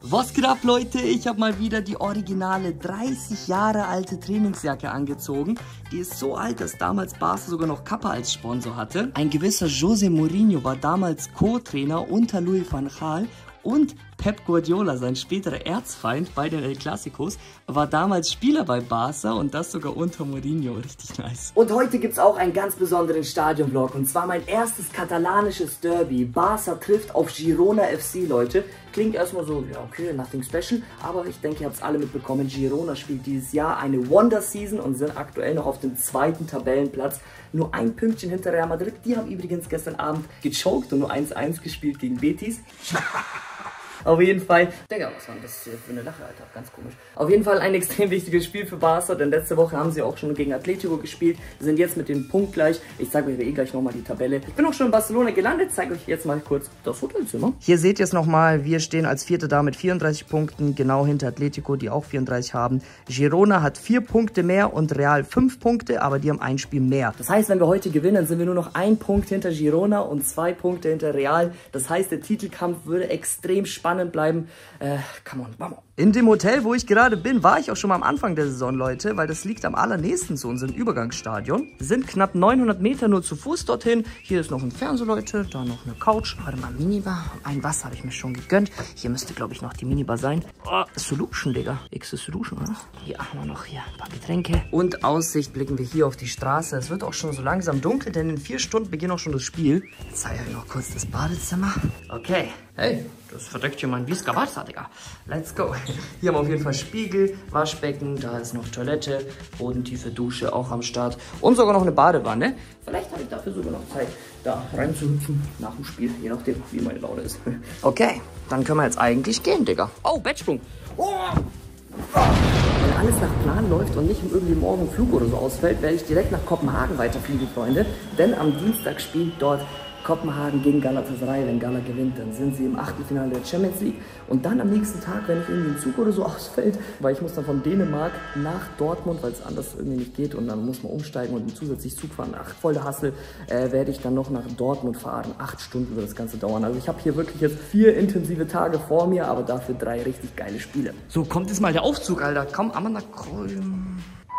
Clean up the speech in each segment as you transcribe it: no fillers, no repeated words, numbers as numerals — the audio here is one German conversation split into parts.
Was geht ab, Leute? Ich habe mal wieder die originale 30 Jahre alte Trainingsjacke angezogen. Die ist so alt, dass damals Barca sogar noch Kappa als Sponsor hatte. Ein gewisser José Mourinho war damals Co-Trainer unter Louis van Gaal. Und Pep Guardiola, sein späterer Erzfeind bei den El Clásicos, war damals Spieler bei Barca und das sogar unter Mourinho. Richtig nice. Und heute gibt es auch einen ganz besonderen Stadionvlog und zwar mein erstes katalanisches Derby. Barca trifft auf Girona FC, Leute. Klingt erstmal so, ja okay, nothing special, aber ich denke, ihr habt es alle mitbekommen. Girona spielt dieses Jahr eine Wonder-Season und sind aktuell noch auf dem 2. Tabellenplatz. Nur ein Pünktchen hinter Real Madrid. Die haben übrigens gestern Abend gechoked und nur 1-1 gespielt gegen Betis. Auf jeden Fall, Digga, was war das für eine Lache, Alter, ganz komisch. Auf jeden Fall ein extrem wichtiges Spiel für Barca, denn letzte Woche haben sie auch schon gegen Atletico gespielt, sind jetzt mit dem Punkt gleich. Ich zeige euch eh gleich nochmal die Tabelle. Ich bin auch schon in Barcelona gelandet, zeige euch jetzt mal kurz das Hotelzimmer. Hier seht ihr es nochmal, wir stehen als Vierter da mit 34 Punkten, genau hinter Atletico, die auch 34 haben. Girona hat 4 Punkte mehr und Real 5 Punkte, aber die haben ein Spiel mehr. Das heißt, wenn wir heute gewinnen, sind wir nur noch 1 Punkt hinter Girona und 2 Punkte hinter Real. Das heißt, der Titelkampf würde extrem spannend bleiben. Come on, vamos. In dem Hotel, wo ich gerade bin, war ich auch schon mal am Anfang der Saison, Leute, weil das liegt am allernächsten zu unserem Übergangsstadion. Sind knapp 900 Meter nur zu Fuß dorthin. Hier ist noch ein Fernseher, Leute, da noch eine Couch. Warte mal, Minibar. Ein Wasser habe ich mir schon gegönnt. Hier müsste, glaube ich, noch die Minibar sein. Oh, Solution, Digga. Solution, oder? Hier haben wir noch hier ein paar Getränke. Und Aussicht blicken wir hier auf die Straße. Es wird auch schon so langsam dunkel, denn in 4 Stunden beginnt auch schon das Spiel. Jetzt zeige ich euch noch kurz das Badezimmer. Okay. Hey, das verdeckt hier mein Visca Barca, Digga. Let's go. Hier haben wir auf jeden Fall Spiegel, Waschbecken, da ist noch Toilette, bodentiefe Dusche auch am Start und sogar noch eine Badewanne. Vielleicht habe ich dafür sogar noch Zeit, da reinzuhüpfen nach dem Spiel, je nachdem, wie meine Laune ist. Okay, dann können wir jetzt eigentlich gehen, Digga. Oh, Bettsprung. Oh. Wenn alles nach Plan läuft und nicht irgendwie morgen ein Flug oder so ausfällt, werde ich direkt nach Kopenhagen weiterfliegen, Freunde. Denn am Dienstag spielt dort Kopenhagen gegen Galatasaray. Wenn Gala gewinnt, dann sind sie im Achtelfinale der Champions League. Und dann am nächsten Tag, wenn ich irgendwie ein Zug oder so ausfällt, weil ich muss dann von Dänemark nach Dortmund, weil es anders irgendwie nicht geht und dann muss man umsteigen und einen zusätzlichen Zug fahren. Ach, voll der Hassel, werde ich dann noch nach Dortmund fahren. 8 Stunden wird das Ganze dauern. Also ich habe hier wirklich jetzt 4 intensive Tage vor mir, aber dafür 3 richtig geile Spiele. So, kommt jetzt mal der Aufzug, Alter. Komm, Amanda Kroll.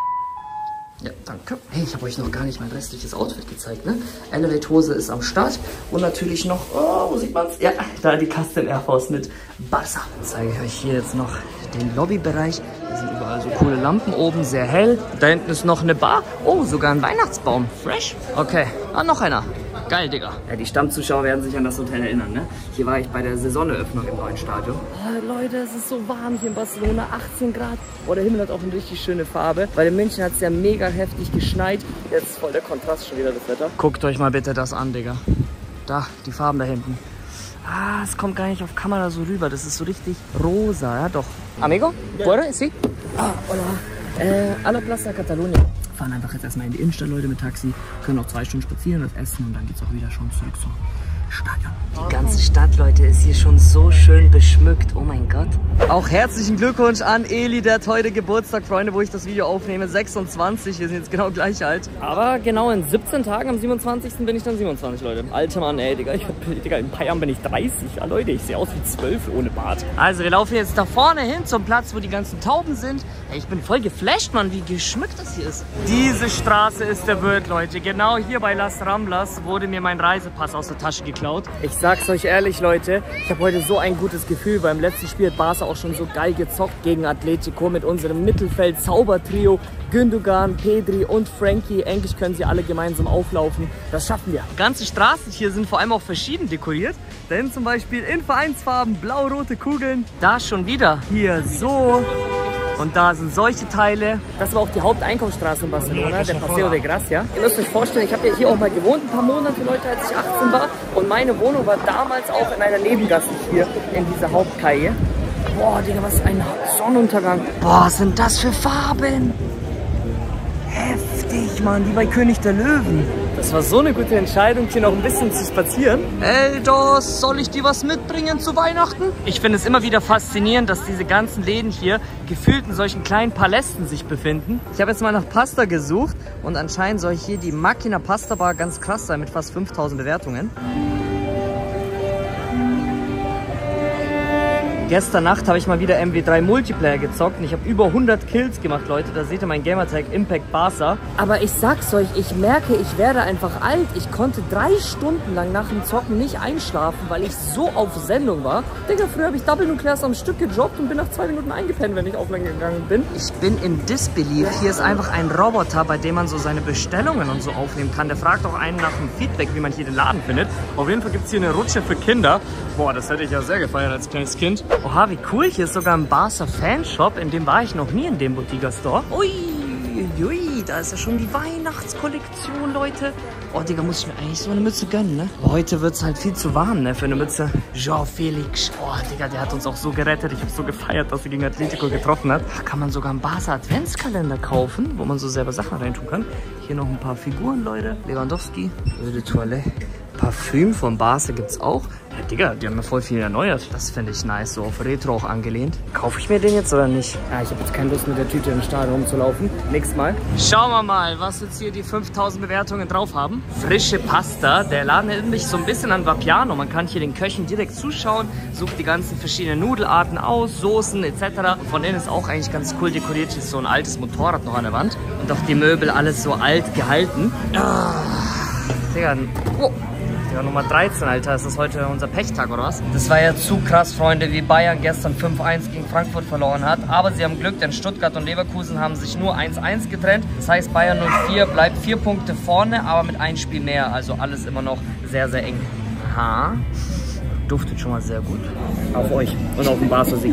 Ja, danke. Hey, ich habe euch noch gar nicht mein restliches Outfit gezeigt, ne? Elevate-Hose ist am Start und natürlich noch, oh, wo sieht man's? Ja, da die Custom Air Force mit Barca. Zeige ich euch hier jetzt noch den Lobbybereich. Da sind überall so coole Lampen oben, sehr hell. Da hinten ist noch eine Bar. Oh, sogar ein Weihnachtsbaum. Fresh. Okay, noch einer. Geil, Digga. Ja, die Stammzuschauer werden sich an das Hotel erinnern, ne? Hier war ich bei der Saisoneröffnung im neuen Stadion. Oh, Leute, es ist so warm hier in Barcelona. 18 Grad. Oh, der Himmel hat auch eine richtig schöne Farbe. Weil in München hat es ja mega heftig geschneit. Jetzt ist voll der Kontrast schon wieder, das Wetter. Guckt euch mal bitte das an, Digga. Da, die Farben da hinten. Ah, es kommt gar nicht auf Kamera so rüber. Das ist so richtig rosa, ja doch. Amigo, ¿puedo? ¿Sí? Ah, hola. A la Plaza Catalunya. Fahren einfach jetzt erstmal in die Innenstadt, Leute, mit Taxi. Können auch 2 Stunden spazieren, das essen und dann geht's auch wieder schon zurück zum Stadion. Die ganze Stadt, Leute, ist hier schon so schön beschmückt. Oh mein Gott. Auch herzlichen Glückwunsch an Eli, der hat heute Geburtstag, Freunde, wo ich das Video aufnehme. 26, wir sind jetzt genau gleich alt. Aber genau in 17 Tagen, am 27. bin ich dann 27, Leute. Alter Mann, ey, Digga, Digga, in ein paar Jahren bin ich 30. Ja, Leute, ich sehe aus wie 12 ohne Bart. Also, wir laufen jetzt da vorne hin zum Platz, wo die ganzen Tauben sind. Ey, ich bin voll geflasht, Mann, wie geschmückt das hier ist. Diese Straße ist der Wirt, Leute. Genau hier bei Las Ramblas wurde mir mein Reisepass aus der Tasche geklaut. Ich sag's euch ehrlich, Leute, ich habe heute so ein gutes Gefühl. Beim letzten Spiel hat Barca auch schon so geil gezockt gegen Atletico mit unserem Mittelfeld-Zaubertrio. Gündogan, Pedri und Frankie. Endlich können sie alle gemeinsam auflaufen. Das schaffen wir. Die ganze Straßen hier sind vor allem auch verschieden dekoriert. Denn zum Beispiel in Vereinsfarben blau-rote Kugeln. Da schon wieder hier so. Und da sind solche Teile. Das war auch die Haupteinkaufsstraße in Barcelona, der Paseo de Gracia. Ihr müsst euch vorstellen, ich habe ja hier auch mal gewohnt, ein paar Monate, Leute, als ich 18 war. Und meine Wohnung war damals auch in einer Nebengasse hier, in dieser Hauptkaie. Boah, Digga, was ein Sonnenuntergang. Boah, sind das für Farben. Heftig, Mann, wie bei König der Löwen. Das war so eine gute Entscheidung, hier noch ein bisschen zu spazieren. Eldos, soll ich dir was mitbringen zu Weihnachten? Ich finde es immer wieder faszinierend, dass diese ganzen Läden hier gefühlt in solchen kleinen Palästen sich befinden. Ich habe jetzt mal nach Pasta gesucht und anscheinend soll hier die Macchina Pasta Bar ganz krass sein mit fast 5000 Bewertungen. Gestern Nacht habe ich mal wieder MW3 Multiplayer gezockt und ich habe über 100 Kills gemacht, Leute. Da seht ihr mein Gamertag Impact Barca. Aber ich sag's euch, ich merke, ich werde einfach alt. Ich konnte 3 Stunden lang nach dem Zocken nicht einschlafen, weil ich so auf Sendung war. Digga, früher habe ich Double Nuclears am Stück gedroppt und bin nach 2 Minuten eingepennt, wenn ich offline gegangen bin. Ich bin in Disbelief. Hier ist einfach ein Roboter, bei dem man so seine Bestellungen und so aufnehmen kann. Der fragt auch einen nach dem Feedback, wie man hier den Laden findet. Auf jeden Fall gibt es hier eine Rutsche für Kinder. Boah, das hätte ich ja sehr gefeiert als kleines Kind. Oha, wie cool. Hier ist sogar ein Barca Fanshop. In dem war ich noch nie, in dem Bottega Store. Ui, ui, da ist ja schon die Weihnachtskollektion, Leute. Oh, Digga, muss ich mir eigentlich so eine Mütze gönnen, ne? Heute wird es halt viel zu warm, ne, für eine Mütze. João Felix. Oh, Digga, der hat uns auch so gerettet. Ich habe so gefeiert, dass er gegen Atletico getroffen hat. Da kann man sogar einen Barca Adventskalender kaufen, wo man so selber Sachen reintun kann. Hier noch ein paar Figuren, Leute. Lewandowski, Eau de Toilette. Parfüm von Barca gibt's auch. Ja, Digga, die haben ja voll viel erneuert. Das finde ich nice, so auf Retro auch angelehnt. Kaufe ich mir den jetzt oder nicht? Ja, ich habe jetzt keine Lust mit der Tüte im Stadion rumzulaufen. Nächstes Mal. Schauen wir mal, was jetzt hier die 5000 Bewertungen drauf haben. Frische Pasta. Der Laden erinnert mich so ein bisschen an Vapiano. Man kann hier den Köchen direkt zuschauen, sucht die ganzen verschiedenen Nudelarten aus, Soßen etc. Und von denen ist auch eigentlich ganz cool dekoriert. Hier ist so ein altes Motorrad noch an der Wand. Und auch die Möbel alles so alt gehalten. Ah, Digga, oh. Ja, Nummer 13, Alter. Ist das heute unser Pechtag, oder was? Das war ja zu krass, Freunde, wie Bayern gestern 5-1 gegen Frankfurt verloren hat. Aber sie haben Glück, denn Stuttgart und Leverkusen haben sich nur 1-1 getrennt. Das heißt, Bayern 04 bleibt 4 Punkte vorne, aber mit einem Spiel mehr. Also alles immer noch sehr, sehr eng. Aha. Duftet schon mal sehr gut. Auf euch und auf den Barca-Sieg.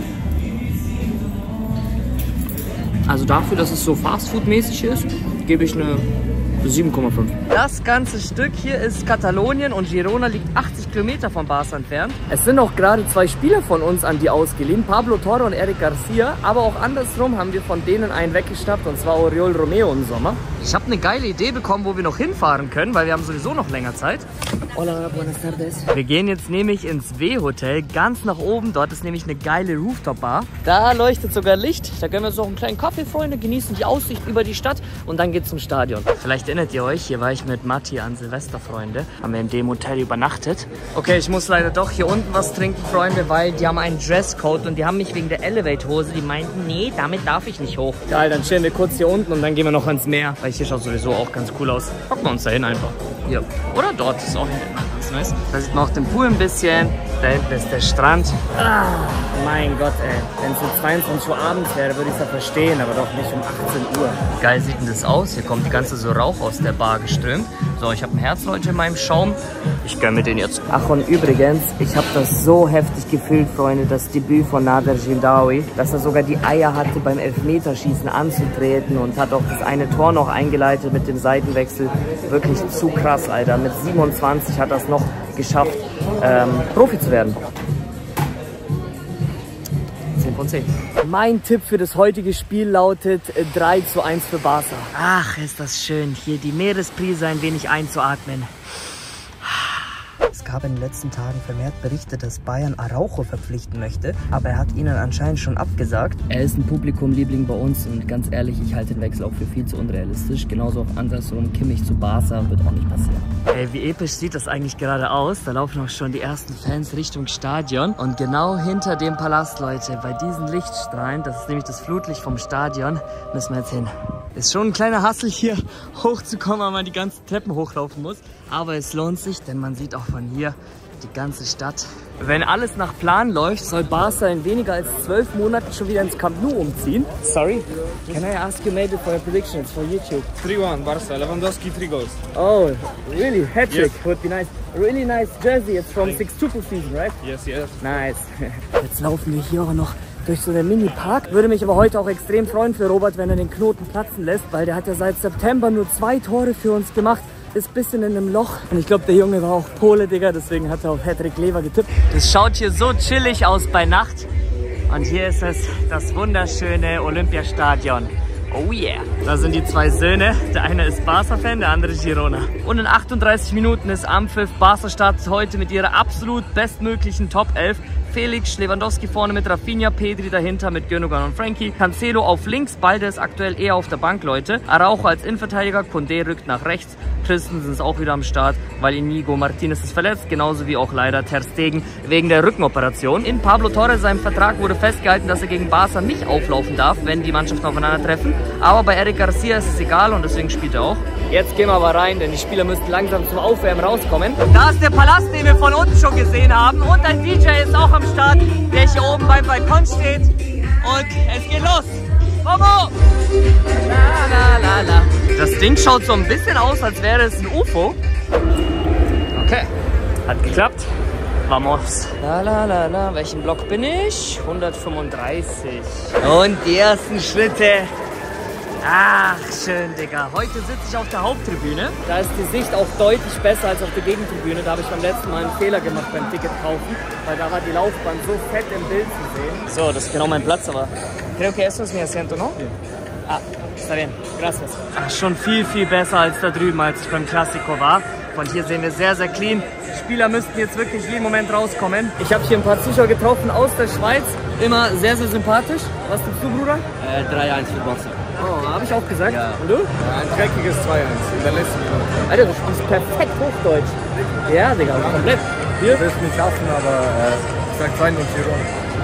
Also dafür, dass es so Fastfood-mäßig ist, gebe ich eine 7,5. Das ganze Stück hier ist Katalonien und Girona liegt 80 Kilometer von Barca entfernt. Es sind auch gerade 2 Spieler von uns an die ausgeliehen, Pablo Torre und Eric Garcia. Aber auch andersrum haben wir von denen einen weggeschnappt, und zwar Oriol Romeo im Sommer. Ich habe eine geile Idee bekommen, wo wir noch hinfahren können, weil wir haben sowieso noch länger Zeit. Hola, buenas tardes. Wir gehen jetzt nämlich ins W-Hotel, ganz nach oben. Dort ist nämlich eine geile Rooftop-Bar. Da leuchtet sogar Licht. Da gönnen wir uns noch einen kleinen Kaffee, Freunde, genießen die Aussicht über die Stadt und dann geht's zum Stadion. Vielleicht erinnert ihr euch, hier war ich mit Matti an Silvester, Freunde. Haben wir in dem Hotel übernachtet. Okay, ich muss leider doch hier unten was trinken, Freunde, weil die haben einen Dresscode und die haben mich wegen der Elevate-Hose, die meinten, nee, damit darf ich nicht hoch. Geil, dann chillen wir kurz hier unten und dann gehen wir noch ans Meer, weil hier schaut sowieso auch ganz cool aus. Hocken wir uns da hin einfach. Hier. Oder dort, ist auch ganz nice. Da sieht man auch den Pool ein bisschen. Da hinten ist der Strand. Ah, mein Gott, ey. Wenn es um 22 Uhr abends wäre, würde ich es ja verstehen, aber doch nicht um 18 Uhr. Geil sieht denn das aus? Hier kommt die ganze so Rauch aus der Bar geströmt. So, ich habe ein Herz, Leute, in meinem Schaum. Ich gönne mir den jetzt. Ach, und übrigens, ich habe das so heftig gefühlt, Freunde, das Debüt von Nader Jildaoui, dass er sogar die Eier hatte, beim Elfmeterschießen anzutreten und hat auch das eine Tor noch eingeleitet mit dem Seitenwechsel. Wirklich zu krass, Alter. Mit 27 hat er es noch geschafft, Profi zu werden. 10 von 10. Mein Tipp für das heutige Spiel lautet 3:1 für Barca. Ach, ist das schön, hier die Meeresbrise ein wenig einzuatmen. Es gab in den letzten Tagen vermehrt Berichte, dass Bayern Araujo verpflichten möchte, aber er hat ihnen anscheinend schon abgesagt. Er ist ein Publikumliebling bei uns und ganz ehrlich, ich halte den Wechsel auch für viel zu unrealistisch. Genauso auch andersrum, Kimmich zu Barca wird auch nicht passieren. Ey, wie episch sieht das eigentlich gerade aus? Da laufen auch schon die ersten Fans Richtung Stadion und genau hinter dem Palast, Leute, bei diesen Lichtstrahlen, das ist nämlich das Flutlicht vom Stadion, müssen wir jetzt hin. Ist schon ein kleiner Hassel hier hochzukommen, weil man die ganzen Treppen hochlaufen muss. Aber es lohnt sich, denn man sieht auch von hier die ganze Stadt. Wenn alles nach Plan läuft, soll Barca in weniger als 12 Monaten schon wieder ins Camp Nou umziehen. Sorry, can I ask you maybe for a prediction? It's for YouTube. 3-1 Barca, Lewandowski 3 goals. Oh, really? Hat-trick, Yes. would be nice. Really nice jersey, it's from 6-2 season, right? Yes, yes. Nice. Jetzt laufen wir hier auch noch durch so einen Mini-Park. Würde mich aber heute auch extrem freuen für Robert, wenn er den Knoten platzen lässt, weil der hat ja seit September nur 2 Tore für uns gemacht. Ist ein bisschen in einem Loch. Und ich glaube, der Junge war auch Pole, Digga, deswegen hat er auf Hattrick Lever getippt. Das schaut hier so chillig aus bei Nacht. Und hier ist es, das wunderschöne Olympiastadion. Oh yeah. Da sind die 2 Söhne. Der eine ist Barca-Fan, der andere Girona. Und in 38 Minuten ist Ampfiff. Barca startet heute mit ihrer absolut bestmöglichen Top 11. Felix, Lewandowski vorne mit Rafinha, Pedri dahinter mit Gündogan und Frankie, Cancelo auf links, Balde ist aktuell eher auf der Bank, Leute. Araujo als Innenverteidiger, Koundé rückt nach rechts, Christensen ist auch wieder am Start, weil Inigo Martinez ist verletzt, genauso wie auch leider Ter Stegen wegen der Rückenoperation. In Pablo Torres seinem Vertrag wurde festgehalten, dass er gegen Barca nicht auflaufen darf, wenn die Mannschaften aufeinandertreffen. Aber bei Eric Garcia ist es egal und deswegen spielt er auch. Jetzt gehen wir aber rein, denn die Spieler müssten langsam zum Aufwärmen rauskommen. Da ist der Palast, den wir von unten schon gesehen haben. Und ein DJ ist auch am Start, der hier oben beim Balkon steht. Und es geht los. Momo! La, la, la, la. Das Ding schaut so ein bisschen aus, als wäre es ein UFO. Okay, hat geklappt. Vamos. La, la, la, la. Welchen Block bin ich? 135. Und die ersten Schritte. Ach, schön, Digga. Heute sitze ich auf der Haupttribüne. Da ist die Sicht auch deutlich besser als auf der Gegentribüne. Da habe ich beim letzten Mal einen Fehler gemacht beim Ticket kaufen, weil da war die Laufbahn so fett im Bild zu sehen. So, das ist genau mein Platz, aber creo que eso es mi asiento, ¿no? Ah, está bien. Gracias. Ach, schon viel, viel besser als da drüben, als ich beim Classico war. Von hier sehen wir sehr, sehr clean. Die Spieler müssten jetzt wirklich jeden Moment rauskommen. Ich habe hier ein paar Zuschauer getroffen aus der Schweiz. Immer sehr, sehr sympathisch. Was denkst du, Bruder? 3-1 für Barca. Oh, habe ich auch gesagt. Ja. Und du? Ja, ein dreckiges 2-1 in der letzten Minute. Alter, du sprichst perfekt Hochdeutsch. Ja, Digga, komplett. Hier? Ich will es nicht schaffen, aber ich sag 2-0 Tirol.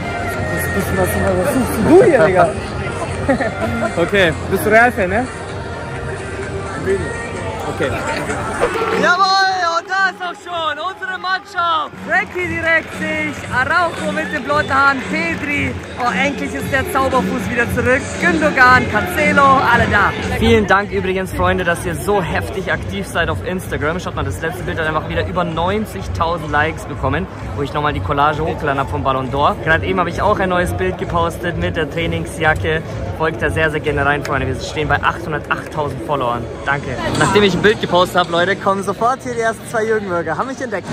Was suchst du hier, Digga? Okay, bist du Real-Fan, ne? Ein wenig. Okay. Jawohl, und da ist auch schon unsere Mannschaft. Frankie direkt sich, Araujo mit den blonden Haaren, Pedri. Oh, endlich ist der Zauberfuß wieder zurück. Gündogan, Cancelo, alle da. Vielen Dank übrigens, Freunde, dass ihr so heftig aktiv seid auf Instagram. Schaut mal, das letzte Bild hat einfach wieder über 90.000 Likes bekommen, wo ich nochmal die Collage hochgeladen habe vom Ballon d'Or. Gerade eben habe ich auch ein neues Bild gepostet mit der Trainingsjacke. Folgt da sehr, sehr gerne rein, Freunde. Wir stehen bei 808.000 Followern. Danke. Nachdem ich ein Bild gepostet habe, Leute, kommen sofort hier die ersten 2 Jürgen-Burger. Haben mich entdeckt.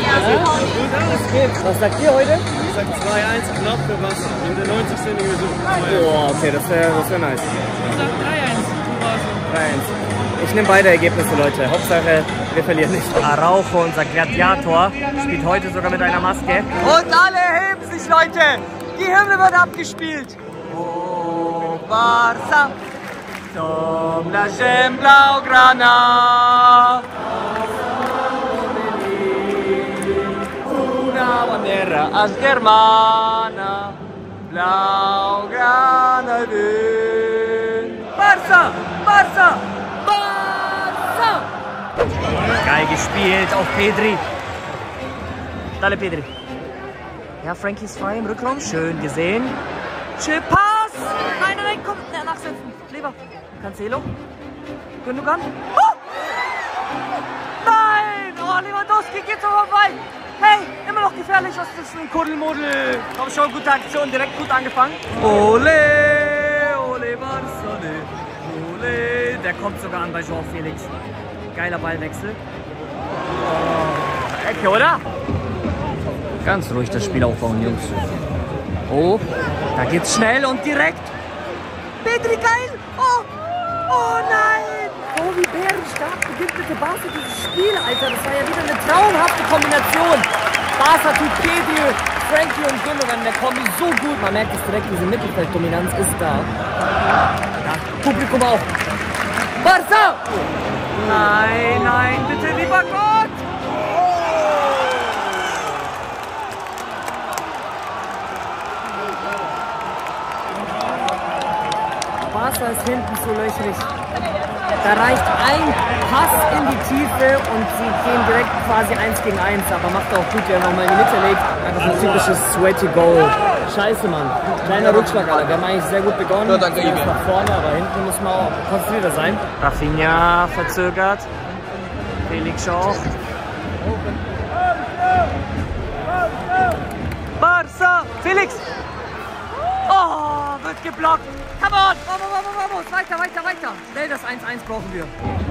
Was geht? Was sagt ihr heute? Ich sag 2-1 knapp für Barca. In der 90. Minute. Oh, okay, das wär nice. Ich sag 3-1. 3-1. Ich nehme beide Ergebnisse, Leute. Hauptsache, wir verlieren nicht. Araujo, unser Gladiator, spielt heute sogar mit einer Maske. Und alle heben sich, Leute. Die Hymne wird abgespielt. Oh, Barça, som la gent blaugrana. Una bandera als germana. Blaugrana wind. Barça, Barça, Barça. Geil gespielt, auf Pedri. Dale, Pedri. Ja, Frankie ist frei im Rückraum. Schön gesehen. Chip Pass. Nein, nein, komm. Nachsetzen. Kleber. Cancelo. Gündogan. Oh! Nein. Oh, Lewandowski geht so vorbei. Hey, immer noch gefährlich. Was ist das für ein Kuddelmuddel? Komm schon, gute Aktion. Direkt gut angefangen. Ole, ole, Barça, ole. Der kommt sogar an bei João Felix. Geiler Ballwechsel. Oh, Ecke, oder? Ganz ruhig das Spiel aufbauen, Jungs. Oh, da geht's schnell und direkt. Pedri, geil. Oh, oh nein. Oh, wie bärenstark beginnt bitte Barca dieses Spiel, Alter. Das war ja wieder eine traumhafte Kombination. Barca tut Pedri, Frankie und Gündogan. Der Kombi so gut. Man merkt es direkt, diese Mittelfelddominanz ist da. Ja, Publikum auch. Barca! Nein, nein, bitte, lieber Gott. Barca ist hinten so löchrig. Da reicht ein Pass in die Tiefe und sie gehen direkt quasi 1 gegen 1. Aber macht auch gut, der nochmal in die Mitte legt. Einfach so ein typisches Sweaty Goal. Scheiße, Mann. Kleiner Rückschlag, aber wir haben eigentlich sehr gut begonnen. Ja, danke, jetzt nach vorne, aber hinten müssen wir auch konzentrierter sein. Rafinha verzögert. Felix auch. Barca! Felix! Oh, wird geblockt. Come on! Vamos! Weiter, weiter, weiter! Schnell das 1-1 brauchen wir.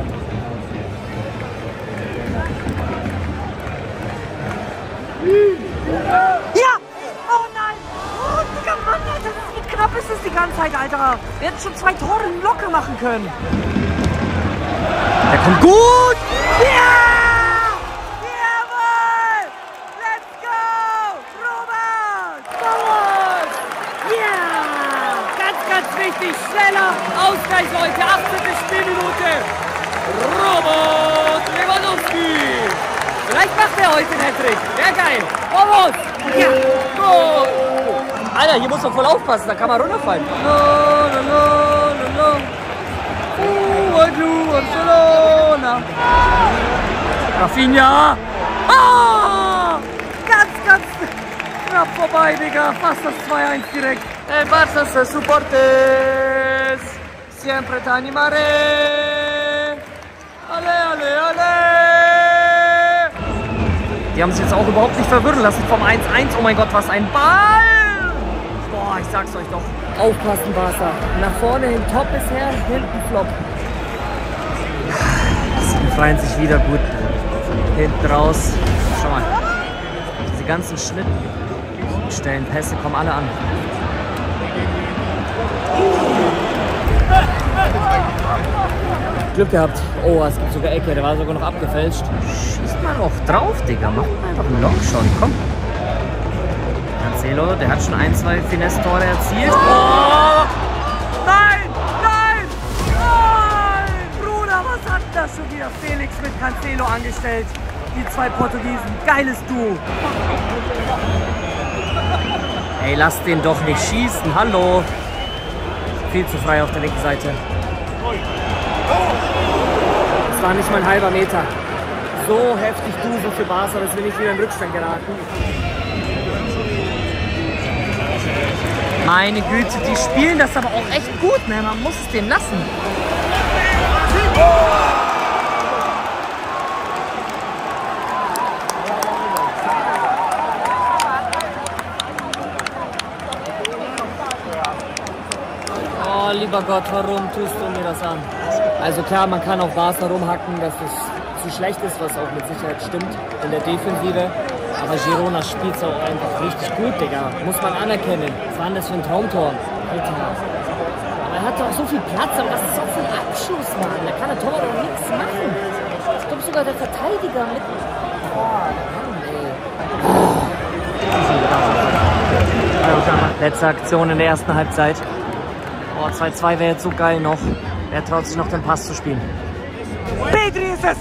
Ja! Oh nein! Oh, Digga, Mann, Alter, wie knapp ist es die ganze Zeit, Alter? Wir hätten schon 2 Tore locker machen können. Der kommt gut! Ja! Jawohl! Let's go! Roma! richtig schneller Ausgleich, Leute. 18. Spielminute. Robert Lewandowski. Vielleicht macht er heute den Hattrick. Wäre geil. Vamos. Ja. Goal. Alter, hier muss man voll aufpassen. Da kann man runterfallen. Barcelona. Rafinha. Ah! Ganz knapp vorbei, Digga. Fast das 2-1 direkt. El Barça se supportes. Siempre te animaré. Ale, ale, ale. Die haben sich jetzt auch überhaupt nicht verwirren lassen vom 1-1. Oh mein Gott, was ein Ball! Boah, ich sag's euch doch. Aufpassen, Barca. Nach vorne hin top bisher, hinten flop. Sie befreien sich wieder gut. Hinten raus. Schau mal. Diese ganzen Schnittstellen, Pässe kommen alle an. Glück gehabt. Oh, es gibt sogar Ecke. Der war sogar noch abgefälscht. Schießt mal auch drauf, Digga. Macht mal einfach einen Lock schon. Komm. Cancelo, der hat schon 1-2 Finesse-Tore erzielt. Oh! Nein! Nein! Nein! Bruder, was hat das schon wieder? Felix mit Cancelo angestellt. Die zwei Portugiesen. Geiles Duo. Ey, lasst den doch nicht schießen. Hallo. Viel zu frei auf der linken Seite. Das war nicht mal ein halber Meter. So heftig Dusel für Barca, dass wir nicht wieder in Rückstand geraten. Meine Güte, die spielen das aber auch echt gut, ne? Man muss es denen lassen. Oh, lieber Gott, warum tust du mir das an? Also klar, man kann auf Barca rumhacken, dass es zu schlecht ist, was auch mit Sicherheit stimmt in der Defensive. Aber Girona spielt es auch einfach richtig gut, Digga. Muss man anerkennen. Was war denn das für ein Traumtor? Alter. Aber er hat doch so viel Platz, aber das ist doch für ein Abschluss, Mann. Da kann der Torwart doch nichts machen. Ich glaube sogar der Verteidiger mit... Boah, Mann, ey. Letzte Aktion in der ersten Halbzeit. Oh, 2-2 wäre jetzt so geil noch. Wer traut sich noch den Pass zu spielen? Pedri ist es!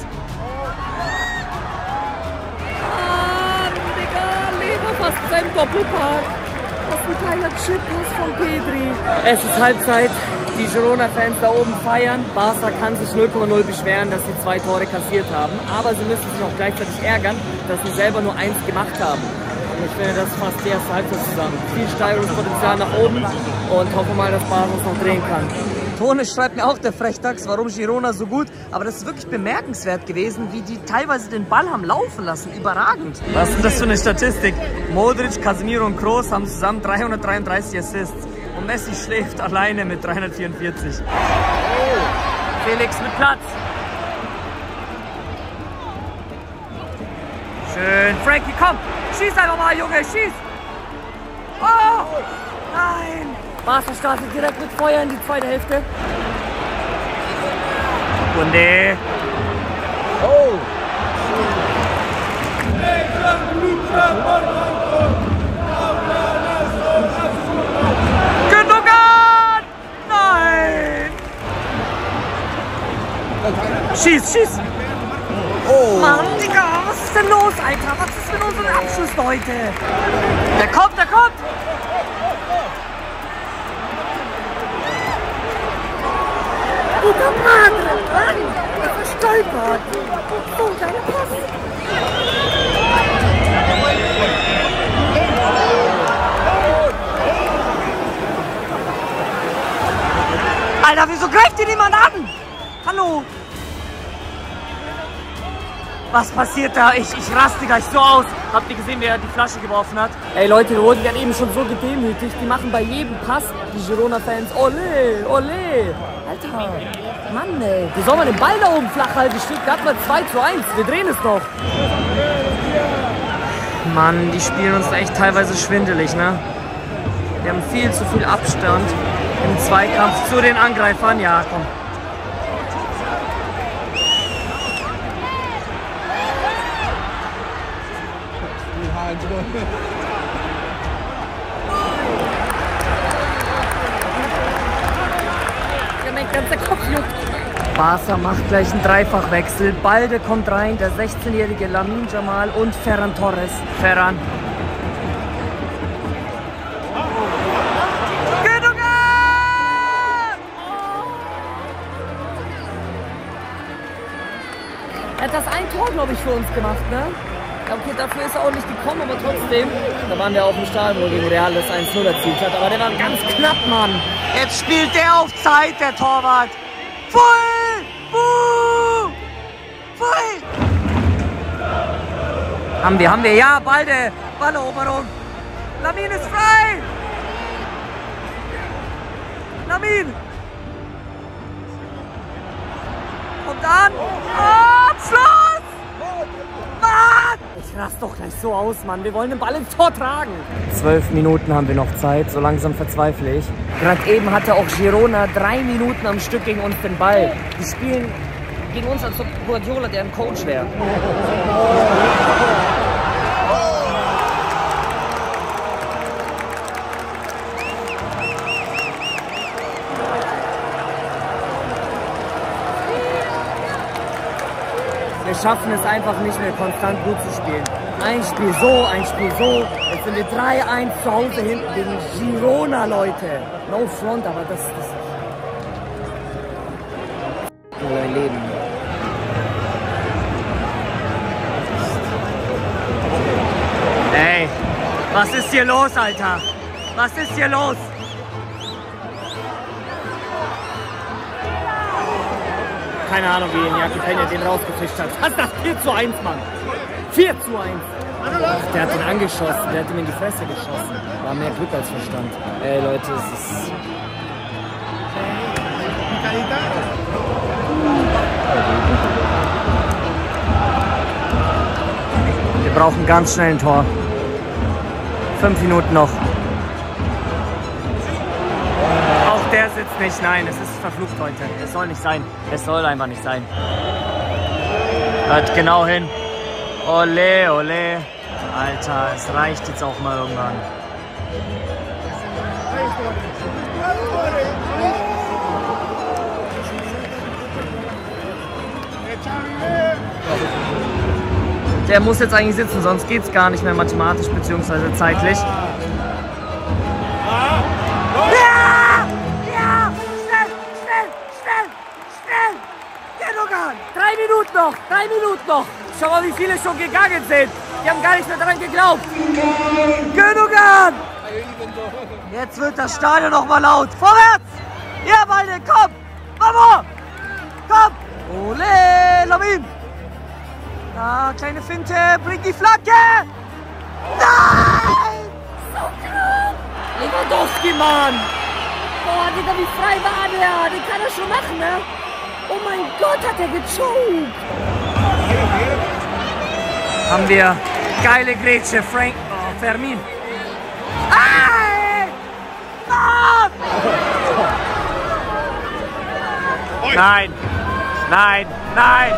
Fast sein Doppelpark. Was ein geiler Chip ist von Pedri. Es ist Halbzeit. Die Girona-Fans da oben feiern. Barca kann sich 0,0 beschweren, dass sie 2 Tore kassiert haben. Aber sie müssen sich auch gleichzeitig ärgern, dass sie selber nur 1 gemacht haben. Und ich finde, das fasst die erste Halbzeit zusammen. Viel Steigerungspotenzial nach oben und hoffe mal, dass Barca es noch drehen kann. Tone schreibt mir auch, der Frechdachs, warum Girona so gut. Aber das ist wirklich bemerkenswert gewesen, wie die teilweise den Ball haben laufen lassen. Überragend. Was ist denn das für eine Statistik? Modric, Casemiro und Kroos haben zusammen 333 Assists. Und Messi schläft alleine mit 344. Felix mit Platz. Schön. Frankie, komm. Schieß einfach mal, Junge. Schieß. Oh. Nein. Barca startet direkt mit Feuer in die zweite Hälfte. Kunde. Oh. Gündogan! Nein! Schieß, schieß! Oh. Mann, Digga, was ist denn los, Alter? Was ist denn unser Abschluss, Leute? Der kommt, der kommt! Puta madre, Mann! Er verstolpert! So, deine Pass! Alter, wieso greift hier niemand an? Hallo? Was passiert da? Ich raste gleich so aus. Habt ihr gesehen, wer die Flasche geworfen hat? Ey Leute, wir wurden gerade eben schon so gedemütigt. Die machen bei jedem Pass, die Girona-Fans, ole, ole. Alter, Mann ey. Wie soll man den Ball da oben flach halten? Steht gerade mal 2:1. Wir drehen es doch. Mann, die spielen uns echt teilweise schwindelig, ne? Wir haben viel zu viel Abstand im Zweikampf zu den Angreifern. Ja, komm. Barca macht gleich einen Dreifachwechsel. Balde kommt rein, der 16-jährige Lamine Yamal und Ferran Torres. Ferran. Er hat das ein Tor, glaube ich, für uns gemacht, ne? Okay, dafür ist er auch nicht gekommen, aber trotzdem. Da waren wir auf dem Stadion, wo gegen Real das 1-0 erzielt hat. Aber der war ganz knapp, Mann. Jetzt spielt der auf Zeit, der Torwart. Voll! Voll! Haben wir. Ja, Balde. Balleroberung. Lamine ist frei! Lamine! Kommt an! Abschluss! Mann! Ich raste doch gleich so aus, Mann. Wir wollen den Ball ins Tor tragen. 12 Minuten haben wir noch Zeit. So langsam verzweifle ich. Gerade eben hatte auch Girona 3 Minuten am Stück gegen uns den Ball. Die spielen gegen uns, als ob Guardiola deren Coach wäre. Wir schaffen es einfach nicht mehr konstant gut zu spielen. Ein Spiel so, ein Spiel so. Jetzt sind wir 3-1 zu Hause hinten gegen Girona, Leute. No front, aber das ist mein Leben. Ey, was ist hier los, Alter? Was ist hier los? Keine Ahnung, wie Iñaki Peña den rausgefischt hat. Was ist das? 4:1, Mann. 4:1. Ach, der hat den angeschossen. Der hat ihm in die Fresse geschossen. War mehr Glück als Verstand. Ey, Leute, es ist... Wir brauchen ganz schnell ein Tor. 5 Minuten noch. Der sitzt nicht, nein, es ist verflucht heute. Es soll nicht sein. Es soll einfach nicht sein. Hört genau hin. Ole, ole. Alter, es reicht jetzt auch mal irgendwann. Der muss jetzt eigentlich sitzen, sonst geht es gar nicht mehr mathematisch bzw. zeitlich. Gündogan! 3 Minuten noch! 3 Minuten noch! Schau mal, wie viele schon gegangen sind! Die haben gar nicht mehr daran geglaubt! Gündogan! Jetzt wird das Stadion noch mal laut! Vorwärts! Ja, Balde, komm! Vamos! Komm! Ole, Lamine! Na, kleine Finte, bring die Flanke! Nein! So knapp! Lewandowski, Mann! Boah, Digga, wie frei war der? Den kann er schon machen, ne? Oh mein Gott, hat er gechoked! Haben wir geile Grätsche, Frank, oh, Fermin. Nein! Nein! Nein!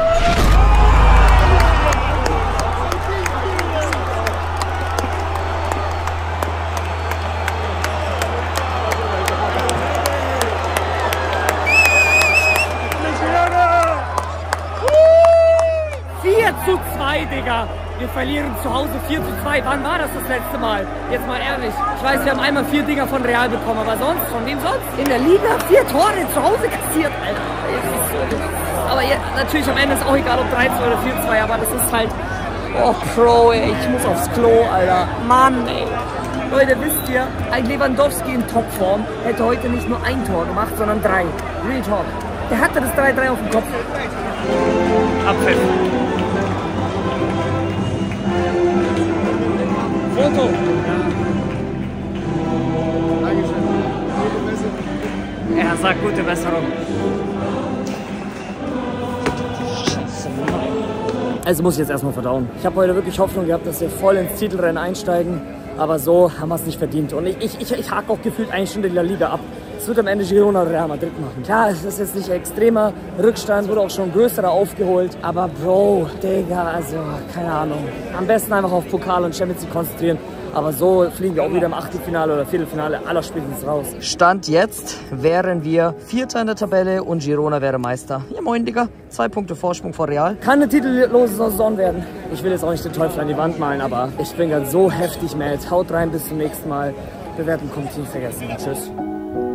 Zu 2, Digga. Wir verlieren zu Hause 4:2. Wann war das letzte Mal? Jetzt mal ehrlich. Ich weiß, wir haben einmal 4 Dinger von Real bekommen, aber sonst, von wem sonst? In der Liga 4 Tore zu Hause kassiert, Alter. Das ist so. Aber jetzt, natürlich am Ende ist auch egal, ob 3:2 oder 4:2, aber das ist halt... Oh, Pro, ey. Ich muss aufs Klo, Alter. Mann, ey. Leute, wisst ihr, ein Lewandowski in Topform hätte heute nicht nur ein Tor gemacht, sondern 3. Real Talk. Der hatte das 3:3 auf dem Kopf. Abpfiff. Foto. Er sagt gute Besserung. Also muss ich jetzt erstmal verdauen. Ich habe heute wirklich Hoffnung gehabt, dass wir voll ins Titelrennen einsteigen. Aber so haben wir es nicht verdient. Und ich hake auch gefühlt eine Stunde in der Liga ab. Es wird am Ende Girona oder Real Madrid machen. Klar, es ist jetzt nicht ein extremer Rückstand, wurde auch schon größerer aufgeholt. Aber Bro, Digga, also keine Ahnung. Am besten einfach auf Pokal und Champions League konzentrieren. Aber so fliegen wir auch wieder im Achtelfinale oder Viertelfinale allerspätestens raus. Stand jetzt wären wir Vierter in der Tabelle und Girona wäre Meister. Ja moin, Digga. 2 Punkte Vorsprung vor Real. Kann eine titellose Saison werden. Ich will jetzt auch nicht den Teufel an die Wand malen, aber ich bin ganz so heftig mad. Haut rein, bis zum nächsten Mal. Bewerten kommt nicht vergessen. Tschüss.